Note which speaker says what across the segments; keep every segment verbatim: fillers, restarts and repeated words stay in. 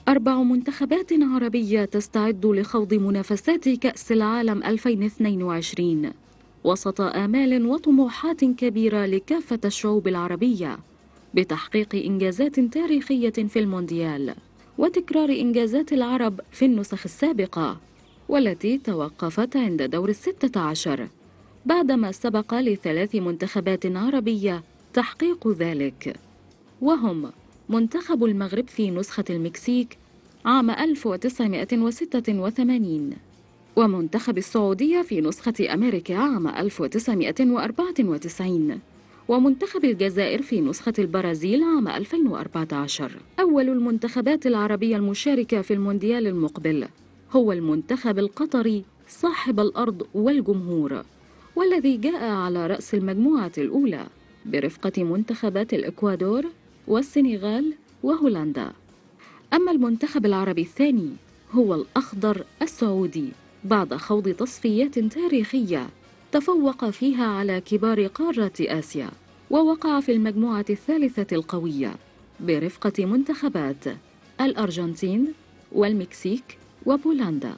Speaker 1: أربع منتخبات عربية تستعد لخوض منافسات كأس العالم ألفين واثنين وعشرين وسط آمال وطموحات كبيرة لكافة الشعوب العربية بتحقيق إنجازات تاريخية في المونديال وتكرار إنجازات العرب في النسخ السابقة والتي توقفت عند دور الستة عشر، بعدما سبق لثلاث منتخبات عربية تحقيق ذلك، وهم منتخب المغرب في نسخة المكسيك عام ألف وتسعمائة وستة وثمانين، ومنتخب السعودية في نسخة أمريكا عام ألف وتسعمائة وأربعة وتسعين، ومنتخب الجزائر في نسخة البرازيل عام ألفين وأربعة عشر. أول المنتخبات العربية المشاركة في المونديال المقبل هو المنتخب القطري صاحب الأرض والجمهور، والذي جاء على رأس المجموعة الأولى برفقة منتخبات الإكوادور والسنغال وهولندا. أما المنتخب العربي الثاني هو الأخضر السعودي، بعد خوض تصفيات تاريخية تفوق فيها على كبار قارة آسيا، ووقع في المجموعة الثالثة القوية برفقة منتخبات الأرجنتين والمكسيك وبولندا.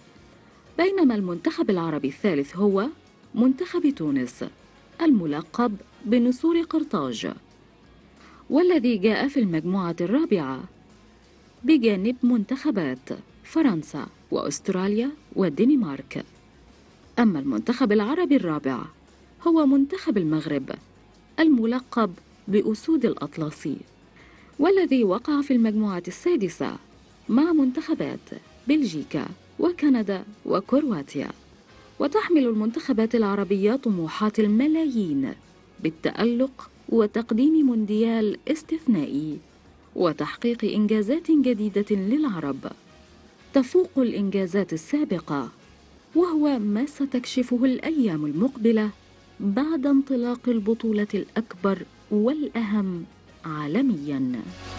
Speaker 1: بينما المنتخب العربي الثالث هو منتخب تونس الملقب بنسور قرطاج، والذي جاء في المجموعة الرابعة بجانب منتخبات فرنسا وأستراليا والدنمارك. أما المنتخب العربي الرابع هو منتخب المغرب الملقب بأسود الأطلسي، والذي وقع في المجموعة السادسة مع منتخبات بلجيكا وكندا وكرواتيا. وتحمل المنتخبات العربية طموحات الملايين بالتألق وتقديم مونديال استثنائي وتحقيق إنجازات جديدة للعرب تفوق الإنجازات السابقة، وهو ما ستكشفه الأيام المقبلة بعد انطلاق البطولة الأكبر والأهم عالمياً.